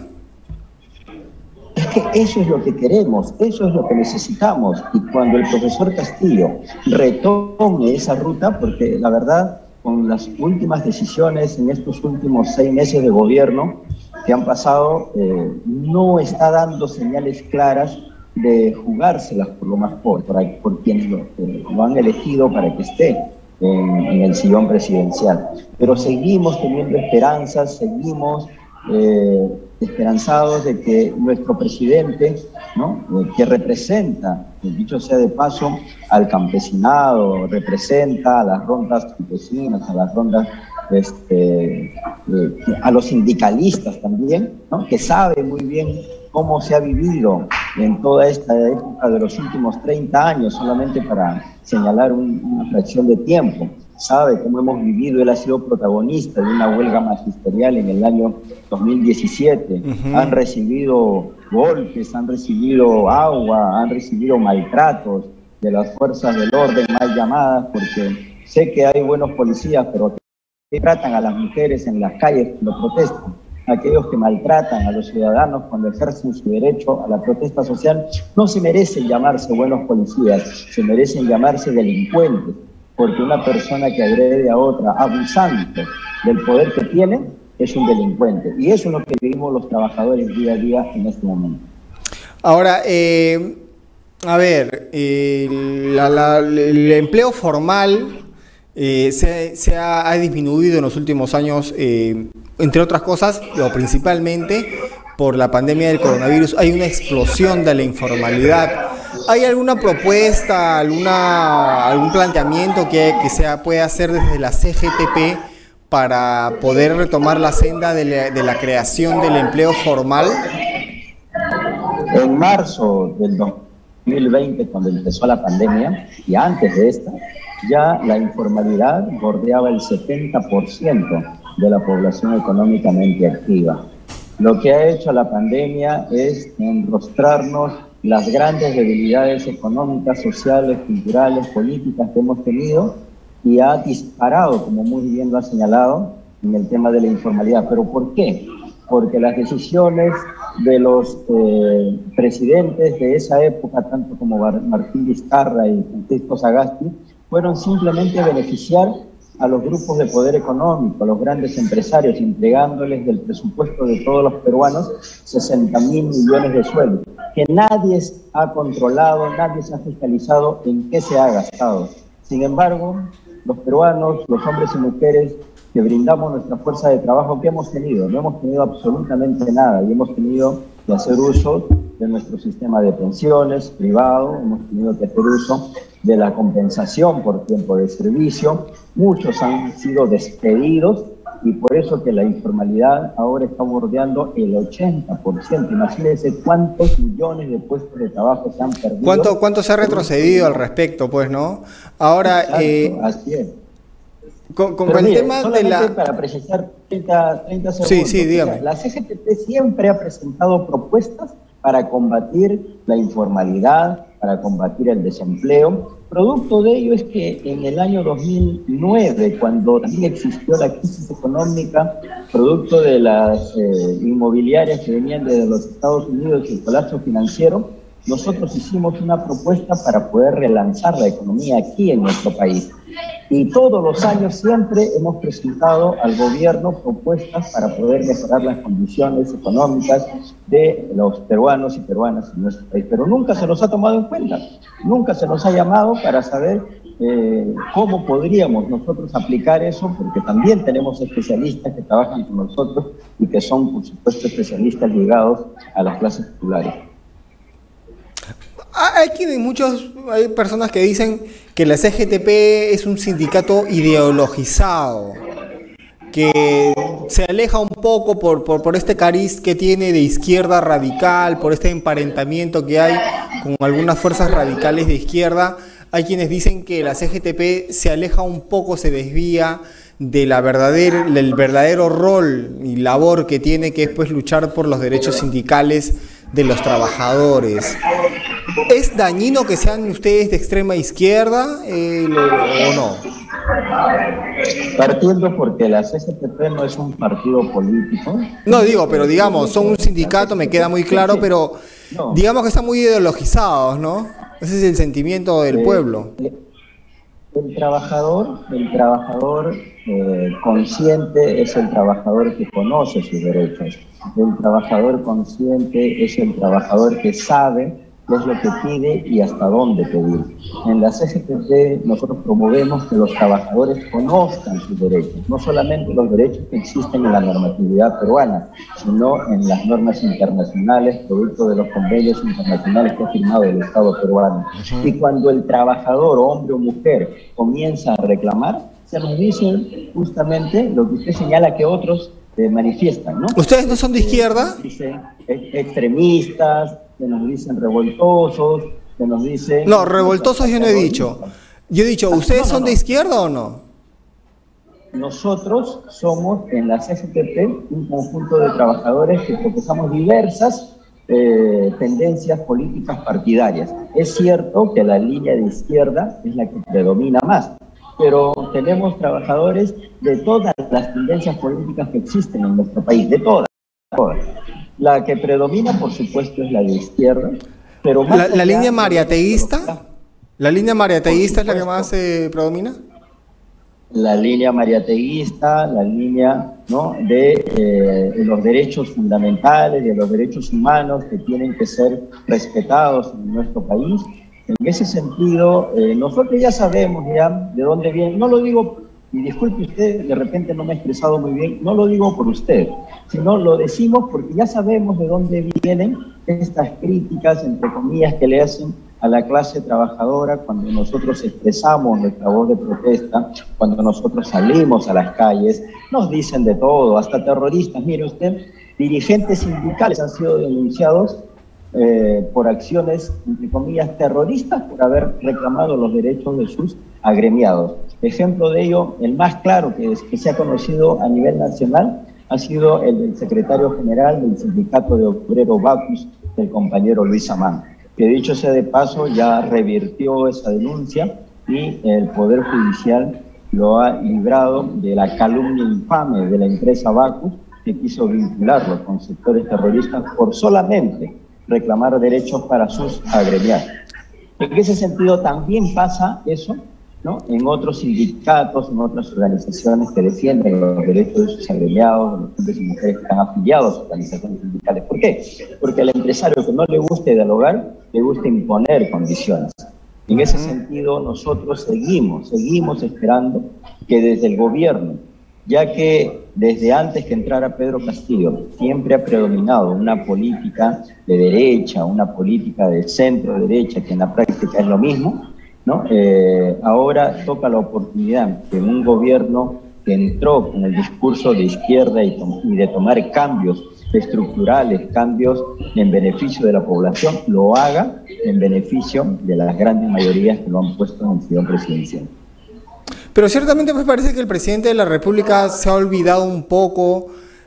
Es que eso es lo que queremos, eso es lo que necesitamos. Y cuando el profesor Castillo retome esa ruta, porque la verdad, con las últimas decisiones en estos últimos seis meses de gobierno que han pasado, eh, no está dando señales claras de jugárselas por lo más pobre, por, por quienes lo, eh, lo han elegido para que esté en, en el sillón presidencial. Pero seguimos teniendo esperanzas, seguimos eh, esperanzados de que nuestro presidente, ¿no?, eh, que representa, dicho sea de paso, al campesinado, representa a las rondas campesinas, a las rondas, este, eh, a los sindicalistas también, ¿no?, que sabe muy bien cómo se ha vivido en toda esta época de los últimos treinta años, solamente para señalar un, una fracción de tiempo. Sabe cómo hemos vivido, él ha sido protagonista de una huelga magisterial en el año dos mil diecisiete. Uh-huh. Han recibido golpes, han recibido agua, han recibido maltratos de las fuerzas del orden mal llamadas, porque sé que hay buenos policías, pero que tratan a las mujeres en las calles cuando protestan, aquellos que maltratan a los ciudadanos cuando ejercen su derecho a la protesta social, no se merecen llamarse buenos policías, se merecen llamarse delincuentes, porque una persona que agrede a otra abusando del poder que tiene es un delincuente. Y eso es lo que vivimos los trabajadores día a día en este momento. Ahora, eh, a ver, eh, la, la, el empleo formal eh, se, se ha, ha disminuido en los últimos años, eh, entre otras cosas, o principalmente por la pandemia del coronavirus. Hay una explosión de la informalidad. ¿Hay alguna propuesta, alguna, algún planteamiento que, que se puede hacer desde la C G T P para poder retomar la senda de la, de la creación del empleo formal? En marzo del dos mil veinte, cuando empezó la pandemia, y antes de esta, ya la informalidad bordeaba el setenta por ciento de la población económicamente activa. Lo que ha hecho la pandemia es enrostrarnos las grandes debilidades económicas, sociales, culturales, políticas que hemos tenido, y ha disparado, como muy bien lo ha señalado, en el tema de la informalidad. ¿Pero por qué? Porque las decisiones de los eh, presidentes de esa época, tanto como Martín Vizcarra y Francisco Sagasti, fueron simplemente beneficiar a los grupos de poder económico, a los grandes empresarios, entregándoles del presupuesto de todos los peruanos sesenta mil millones de sueldos, que nadie ha controlado, nadie se ha fiscalizado en qué se ha gastado. Sin embargo, los peruanos, los hombres y mujeres que brindamos nuestra fuerza de trabajo, ¿qué hemos tenido? No hemos tenido absolutamente nada, y hemos tenido que hacer uso de nuestro sistema de pensiones privado, hemos tenido que hacer uso de la compensación por tiempo de servicio. Muchos han sido despedidos, y por eso que la informalidad ahora está bordeando el ochenta por ciento. Imagínense cuántos millones de puestos de trabajo se han perdido. ¿Cuánto, cuánto se ha retrocedido al respecto, pues, no? Ahora, Exacto, eh, así es. Con, con el mire, tema de la... para precisar treinta, treinta segundos. Sí, sí, dígame. La C G T P siempre ha presentado propuestas para combatir la informalidad, para combatir el desempleo. Producto de ello es que en el año dos mil nueve, cuando también existió la crisis económica, producto de las eh, inmobiliarias que venían desde los Estados Unidos y el colapso financiero, nosotros hicimos una propuesta para poder relanzar la economía aquí en nuestro país. Y todos los años siempre hemos presentado al gobierno propuestas para poder mejorar las condiciones económicas de los peruanos y peruanas en nuestro país, pero nunca se nos ha tomado en cuenta, nunca se nos ha llamado para saber eh, cómo podríamos nosotros aplicar eso, porque también tenemos especialistas que trabajan con nosotros y que son, por supuesto, especialistas ligados a las clases populares. Hay quienes, muchos, hay personas que dicen que la C G T P es un sindicato ideologizado, que se aleja un poco por, por, por este cariz que tiene de izquierda radical, por este emparentamiento que hay con algunas fuerzas radicales de izquierda. Hay quienes dicen que la C G T P se aleja un poco, se desvía de la verdadera, del verdadero rol y labor que tiene, que es pues luchar por los derechos sindicales de los trabajadores. ¿Es dañino que sean ustedes de extrema izquierda eh, o no? Partiendo porque la C G T P no es un partido político. No digo, pero digamos, son un sindicato, me queda muy claro, pero digamos que están muy ideologizados, ¿no? Ese es el sentimiento del pueblo. El trabajador, el trabajador eh, consciente es el trabajador que conoce sus derechos. El trabajador consciente es el trabajador que sabe qué es lo que pide y hasta dónde pedir. En la C G T P nosotros promovemos que los trabajadores conozcan sus derechos, no solamente los derechos que existen en la normatividad peruana, sino en las normas internacionales, producto de los convenios internacionales que ha firmado el Estado peruano. Uh-huh. Y cuando el trabajador, hombre o mujer, comienza a reclamar, se nos dice justamente lo que usted señala que otros eh, manifiestan, ¿no? ¿Ustedes no son de izquierda? Dicen extremistas, que nos dicen revoltosos, que nos dicen... No, revoltosos yo no he dicho. Yo he dicho, ¿ustedes no, no, son no. de izquierda o no? Nosotros somos en la C G T P un conjunto de trabajadores que profesamos diversas eh, tendencias políticas partidarias. Es cierto que la línea de izquierda es la que predomina más, pero tenemos trabajadores de todas las tendencias políticas que existen en nuestro país, de todas. todas. La que predomina, por supuesto, es la de izquierda, pero más ¿La, la línea mariateísta? ¿La línea mariateísta es la que más eh, predomina? La línea mariateísta, la línea, ¿no?, de, eh, de los derechos fundamentales, de los derechos humanos que tienen que ser respetados en nuestro país. En ese sentido, eh, nosotros ya sabemos ya de dónde viene, no lo digo, y disculpe usted, de repente no me he expresado muy bien, no lo digo por usted, sino lo decimos porque ya sabemos de dónde vienen estas críticas, entre comillas, que le hacen a la clase trabajadora cuando nosotros expresamos nuestra voz de protesta, cuando nosotros salimos a las calles, nos dicen de todo, hasta terroristas. Mire usted, dirigentes sindicales han sido denunciados eh, por acciones, entre comillas, terroristas por haber reclamado los derechos de sus agremiados. Ejemplo de ello, el más claro que, es, que se ha conocido a nivel nacional ha sido el del secretario general del Sindicato de Obreros Bacus, el compañero Luis Amán, que dicho sea de paso ya revirtió esa denuncia y el Poder Judicial lo ha librado de la calumnia infame de la empresa Bacus, que quiso vincularlo con sectores terroristas por solamente reclamar derechos para sus agremiados. En ese sentido también pasa eso, ¿no?, en otros sindicatos, en otras organizaciones que defienden los derechos de sus agremiados, de los hombres y mujeres que están afiliados a organizaciones sindicales. ¿Por qué? Porque al empresario que no le guste dialogar, le gusta imponer condiciones. En ese sentido, nosotros seguimos, seguimos esperando que desde el gobierno, ya que desde antes que entrara Pedro Castillo, siempre ha predominado una política de derecha, una política de centro-derecha, que en la práctica es lo mismo, ¿no? Eh, ahora toca la oportunidad que un gobierno que entró con el discurso de izquierda y, y de tomar cambios estructurales, cambios en beneficio de la población, lo haga en beneficio de las grandes mayorías que lo han puesto en el sillón presidencial. Pero ciertamente pues parece que el presidente de la República se ha olvidado un poco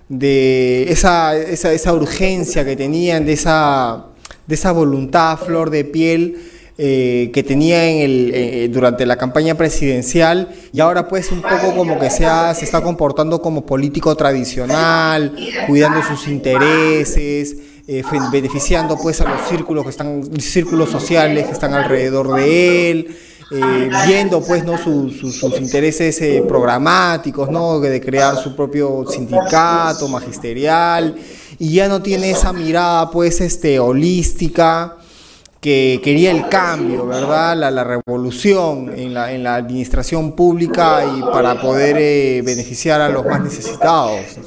de esa, esa, esa urgencia que tenían, de esa, de esa voluntad a flor de piel eh, que tenía en el, eh, durante la campaña presidencial, y ahora pues un poco como que se, ha, se está comportando como político tradicional, cuidando sus intereses, eh, beneficiando pues a los círculos que están, círculos sociales que están alrededor de él, eh, viendo pues no su, su, sus intereses eh, programáticos, ¿no? De crear su propio sindicato magisterial, y ya no tiene esa mirada pues este holística que quería el cambio, ¿verdad? La, la revolución en la, en la administración pública y para poder eh, beneficiar a los más necesitados.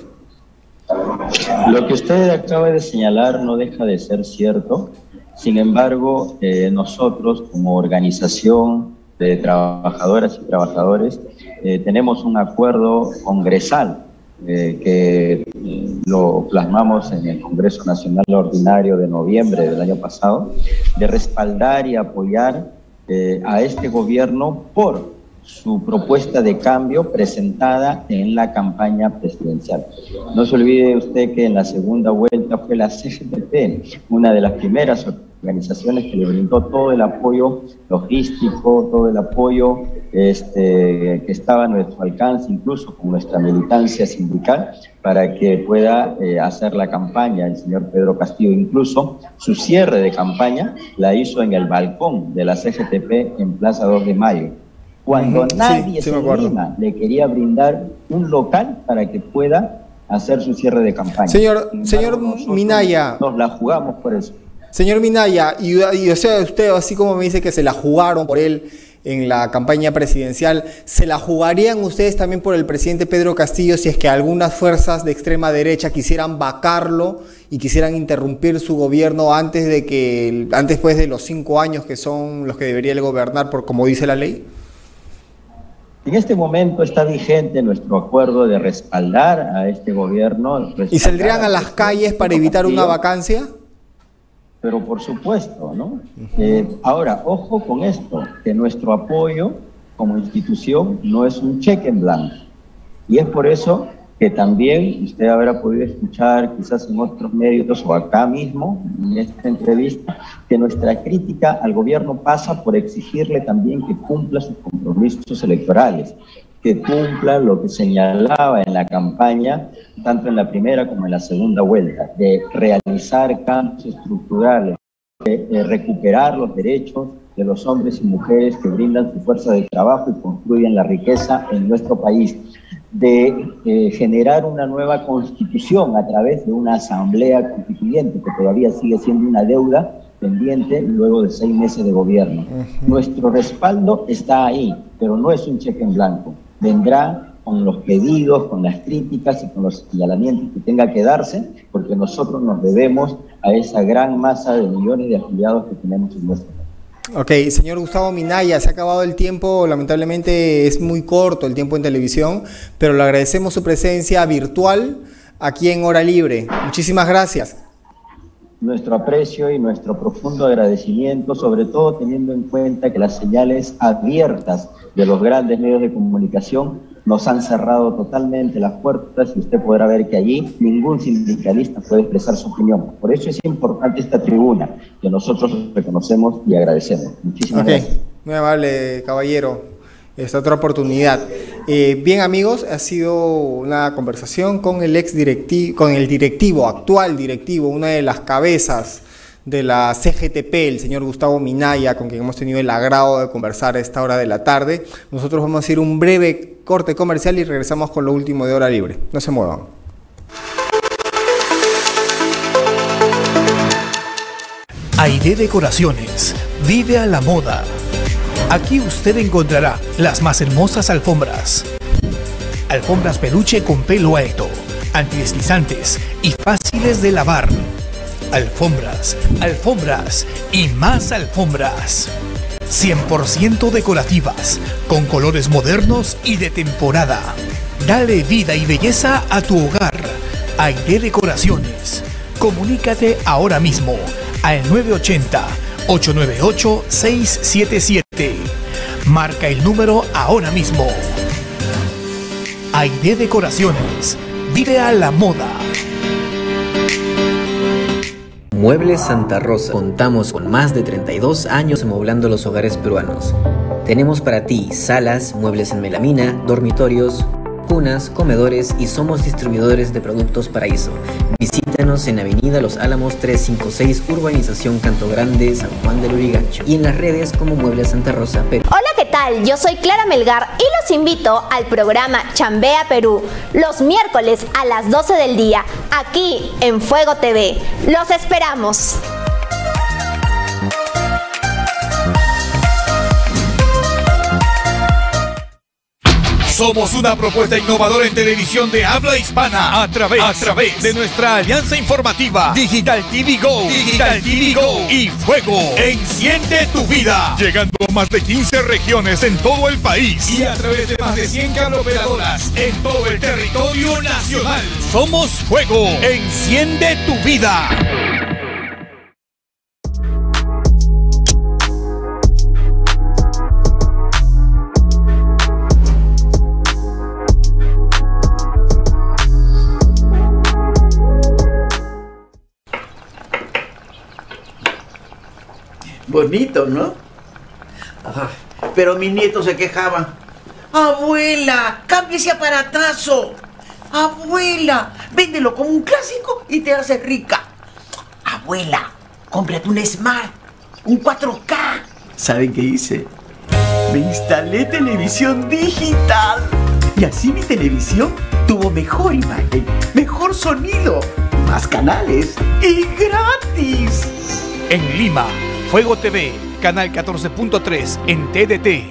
Lo que usted acaba de señalar no deja de ser cierto. Sin embargo, eh, nosotros como organización de trabajadoras y trabajadores eh, tenemos un acuerdo congresal eh, que eh, lo plasmamos en el Congreso Nacional Ordinario de noviembre del año pasado, de respaldar y apoyar eh, a este gobierno por su propuesta de cambio presentada en la campaña presidencial. No se olvide usted que en la segunda vuelta fue la C G T P, una de las primeras organizaciones que le brindó todo el apoyo logístico, todo el apoyo este, que estaba a nuestro alcance, incluso con nuestra militancia sindical, para que pueda eh, hacer la campaña el señor Pedro Castillo. Incluso su cierre de campaña la hizo en el balcón de la C G T P en Plaza dos de Mayo. Cuando sí, nadie sí se Lima le quería brindar un local para que pueda hacer su cierre de campaña. Señor, señor Minaya. Nos la jugamos por eso. Señor Minaya, y, y o sea, usted, así como me dice que se la jugaron por él en la campaña presidencial, ¿se la jugarían ustedes también por el presidente Pedro Castillo si es que algunas fuerzas de extrema derecha quisieran vacarlo y quisieran interrumpir su gobierno antes de que, antes pues de los cinco años que son los que debería él gobernar por como dice la ley? En este momento está vigente nuestro acuerdo de respaldar a este gobierno. ¿Y saldrían a las calles para evitar una vacancia? Pero por supuesto, ¿no? Eh, ahora, ojo con esto, que nuestro apoyo como institución no es un cheque en blanco. Y es por eso que también usted habrá podido escuchar quizás en otros medios o acá mismo, en esta entrevista, que nuestra crítica al gobierno pasa por exigirle también que cumpla sus compromisos electorales, que cumpla lo que señalaba en la campaña, tanto en la primera como en la segunda vuelta, de realizar cambios estructurales, de, de recuperar los derechos de los hombres y mujeres que brindan su fuerza de trabajo y construyen la riqueza en nuestro país, de eh, generar una nueva constitución a través de una asamblea constituyente que todavía sigue siendo una deuda pendiente luego de seis meses de gobierno. Uh-huh. Nuestro respaldo está ahí, pero no es un cheque en blanco. Vendrá con los pedidos, con las críticas y con los señalamientos que tenga que darse, porque nosotros nos debemos a esa gran masa de millones de afiliados que tenemos en nuestro país. Ok, señor Gustavo Minaya, se ha acabado el tiempo, lamentablemente es muy corto el tiempo en televisión, pero le agradecemos su presencia virtual aquí en Hora Libre. Muchísimas gracias. Nuestro aprecio y nuestro profundo agradecimiento, sobre todo teniendo en cuenta que las señales abiertas de los grandes medios de comunicación nos han cerrado totalmente las puertas y usted podrá ver que allí ningún sindicalista puede expresar su opinión. Por eso es importante esta tribuna, que nosotros reconocemos y agradecemos. Muchísimas okay. gracias. Muy amable, caballero. Esta otra oportunidad. Eh, bien, amigos, ha sido una conversación con el ex directivo, con el directivo, actual directivo, una de las cabezas de la C G T P, el señor Gustavo Minaya, con quien hemos tenido el agrado de conversar a esta hora de la tarde. Nosotros vamos a hacer un breve corte comercial y regresamos con lo último de Hora Libre. No se muevan. Aide Decoraciones, vive a la moda. Aquí usted encontrará las más hermosas alfombras. Alfombras peluche con pelo alto, antideslizantes y fáciles de lavar. Alfombras, alfombras y más alfombras. cien por ciento decorativas, con colores modernos y de temporada. Dale vida y belleza a tu hogar. Aide Decoraciones. Comunícate ahora mismo al nueve ochenta, ocho nueve ocho, seis siete siete. Marca el número ahora mismo. Aide Decoraciones. Vive a la moda. Muebles Santa Rosa. Contamos con más de treinta y dos años amoblando los hogares peruanos. Tenemos para ti salas, muebles en melamina, dormitorios, cunas, comedores y somos distribuidores de productos Paraíso. Visítanos en Avenida Los Álamos trescientos cincuenta y seis, Urbanización Canto Grande, San Juan del Lurigancho, y en las redes como Muebles Santa Rosa Perú. Hola, tal? Yo soy Clara Melgar y los invito al programa Chambea Perú, los miércoles a las doce del día, aquí en Fuego T V. ¡Los esperamos! Somos una propuesta innovadora en televisión de habla hispana a través, a través de nuestra alianza informativa Digital T V Go, Digital T V Go y Fuego. Enciende tu vida. Llegando a más de quince regiones en todo el país y a través de más de cien cableoperadoras en todo el territorio nacional. Somos Fuego. Enciende tu vida. Bonito, ¿no? Ajá. Pero mis nietos se quejaban. Abuela, cambia ese aparatazo. Abuela, véndelo como un clásico y te haces rica. Abuela, cómprate un Smart, un cuatro K. ¿Saben qué hice? Me instalé televisión digital. Y así mi televisión tuvo mejor imagen, mejor sonido, más canales y gratis. En Lima, Fuego T V, canal catorce punto tres en T D T.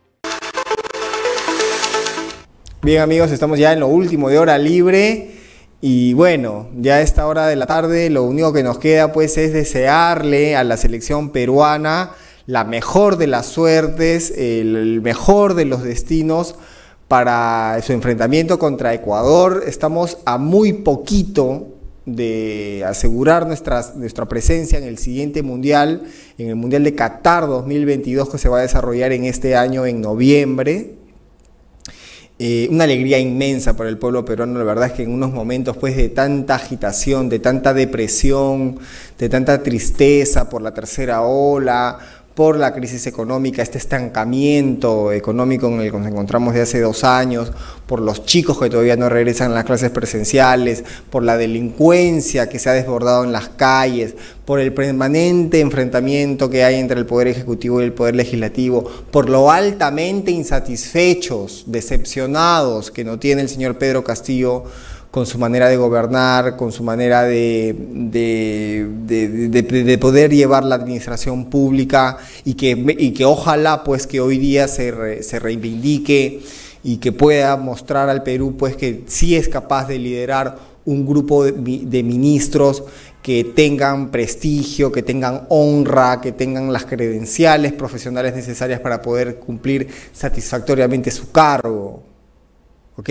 Bien amigos, estamos ya en lo último de Hora Libre y bueno, ya a esta hora de la tarde lo único que nos queda pues es desearle a la selección peruana la mejor de las suertes, el mejor de los destinos para su enfrentamiento contra Ecuador. Estamos a muy poquito de asegurar nuestra, nuestra presencia en el siguiente mundial, en el Mundial de Qatar dos mil veintidós, que se va a desarrollar en este año en noviembre. Eh, una alegría inmensa para el pueblo peruano. La verdad es que en unos momentos pues de tanta agitación, de tanta depresión, de tanta tristeza por la tercera ola, por la crisis económica, este estancamiento económico en el que nos encontramos de hace dos años, por los chicos que todavía no regresan a las clases presenciales, por la delincuencia que se ha desbordado en las calles, por el permanente enfrentamiento que hay entre el Poder Ejecutivo y el Poder Legislativo, por lo altamente insatisfechos, decepcionados que no tiene el señor Pedro Castillo con su manera de gobernar, con su manera de, de, de, de, de poder llevar la administración pública y que, y que ojalá pues que hoy día se, re, se reivindique y que pueda mostrar al Perú pues que sí es capaz de liderar un grupo de, de ministros que tengan prestigio, que tengan honra, que tengan las credenciales profesionales necesarias para poder cumplir satisfactoriamente su cargo. ¿Ok?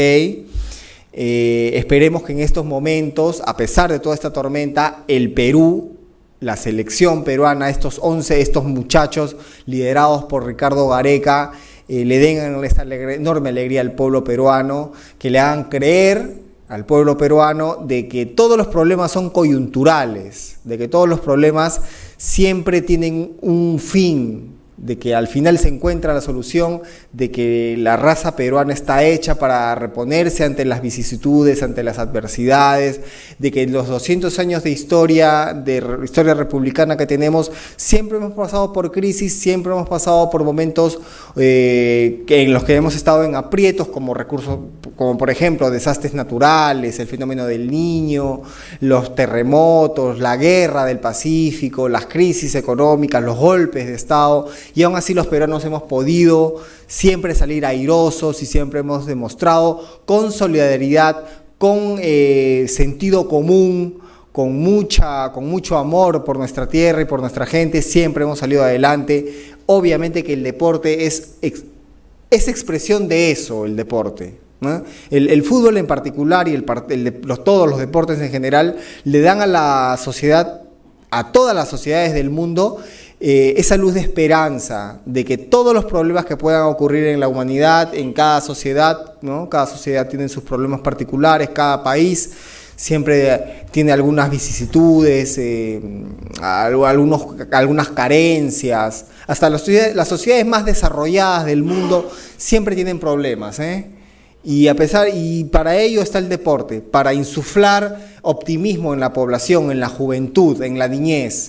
Eh, esperemos que en estos momentos, a pesar de toda esta tormenta, el Perú, la selección peruana, estos once, estos muchachos liderados por Ricardo Gareca, eh, le den esta alegre, enorme alegría al pueblo peruano, que le hagan creer al pueblo peruano de que todos los problemas son coyunturales, de que todos los problemas siempre tienen un fin, de que al final se encuentra la solución, de que la raza peruana está hecha para reponerse ante las vicisitudes, ante las adversidades, de que en los doscientos años de historia, de historia republicana que tenemos, siempre hemos pasado por crisis, siempre hemos pasado por momentos eh, en los que hemos estado en aprietos, como recursos, como por ejemplo desastres naturales, el fenómeno del Niño, los terremotos, la guerra del Pacífico, las crisis económicas, los golpes de Estado. Y aún así los peruanos hemos podido siempre salir airosos y siempre hemos demostrado con solidaridad, con eh, sentido común, con, mucha, con mucho amor por nuestra tierra y por nuestra gente, siempre hemos salido adelante. Obviamente que el deporte es, es expresión de eso, el deporte, ¿no? El, el fútbol en particular y el, el, los, todos los deportes en general le dan a la sociedad, a todas las sociedades del mundo, Eh, esa luz de esperanza, de que todos los problemas que puedan ocurrir en la humanidad, en cada sociedad, ¿no? Cada sociedad tiene sus problemas particulares, cada país siempre tiene algunas vicisitudes, eh, algunos, algunas carencias, hasta las sociedades, las sociedades más desarrolladas del mundo siempre tienen problemas, ¿eh? Y a pesar, y para ello está el deporte, para insuflar optimismo en la población, en la juventud, en la niñez,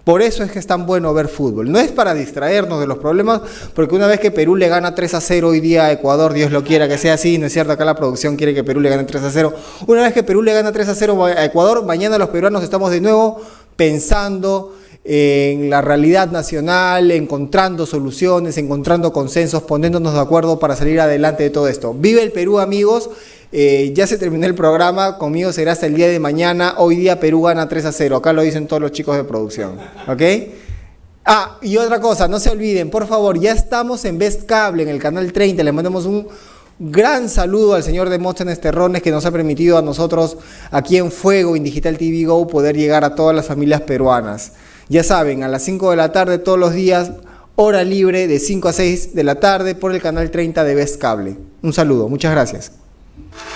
Por eso es que es tan bueno ver fútbol. No es para distraernos de los problemas, porque una vez que Perú le gana tres a cero hoy día a Ecuador, Dios lo quiera que sea así, ¿no es cierto? Acá la producción quiere que Perú le gane tres a cero. Una vez que Perú le gana tres a cero a Ecuador, mañana los peruanos estamos de nuevo pensando en la realidad nacional, encontrando soluciones, encontrando consensos, poniéndonos de acuerdo para salir adelante de todo esto. Vive el Perú, amigos. Eh, ya se terminó el programa, conmigo será hasta el día de mañana. Hoy día Perú gana tres a cero, acá lo dicen todos los chicos de producción, ¿ok? Ah, y otra cosa, no se olviden, por favor, ya estamos en Best Cable, en el canal treinta, le mandamos un gran saludo al señor Demóstenes Terrones, que nos ha permitido a nosotros aquí en Fuego, en Digital T V Go, poder llegar a todas las familias peruanas. Ya saben, a las cinco de la tarde todos los días, hora libre de cinco a seis de la tarde por el canal treinta de Best Cable. Un saludo, muchas gracias.